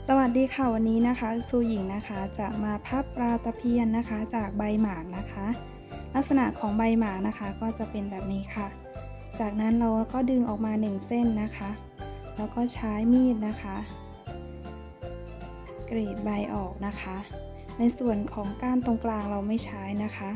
สวัสดีค่ะวันนี้นะคะครูหญิงนะคะจะมาพับปลาตะเพียนนะคะจากใบหมากนะคะลักษณะของใบหมากนะคะก็จะเป็นแบบนี้ค่ะจากนั้นเราก็ดึงออกมา1เส้นนะคะแล้วก็ใช้มีดนะคะกรีดใบออกนะคะในส่วนของก้านตรงกลางเราไม่ใช้นะคะ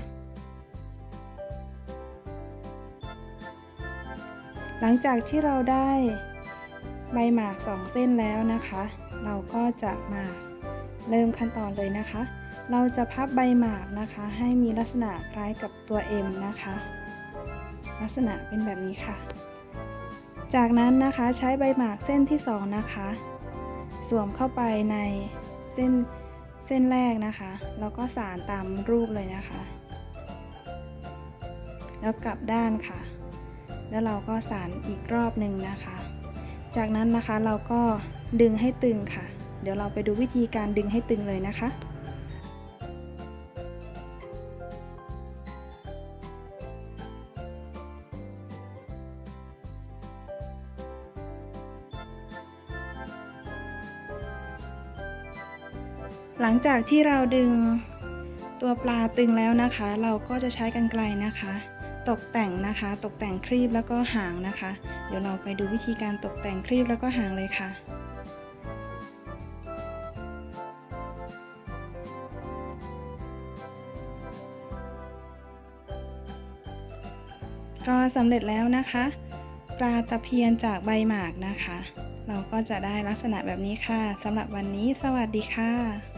หลังจากที่เราได้ใบหมาก2เส้นแล้วนะคะเราก็จะมาเริ่มขั้นตอนเลยนะคะเราจะพับใบหมากนะคะให้มีลักษณะคล้ายกับตัว M นะคะลักษณะเป็นแบบนี้ค่ะจากนั้นนะคะใช้ใบหมากเส้นที่2นะคะสวมเข้าไปในเส้นแรกนะคะแล้วก็สานตามรูปเลยนะคะแล้วกลับด้านค่ะแล้วเราก็สานอีกรอบหนึ่งนะคะจากนั้นนะคะเราก็ดึงให้ตึงค่ะเดี๋ยวเราไปดูวิธีการดึงให้ตึงเลยนะคะหลังจากที่เราดึงตัวปลาตึงแล้วนะคะเราก็จะใช้กรรไกรนะคะตกแต่งนะคะตกแต่งครีบแล้วก็หางนะคะเดี๋ยวเราไปดูวิธีการตกแต่งครีบแล้วก็หางเลยค่ะก็สำเร็จแล้วนะคะปลาตะเพียนจากใบหมากนะคะเราก็จะได้ลักษณะแบบนี้ค่ะสำหรับวันนี้สวัสดีค่ะ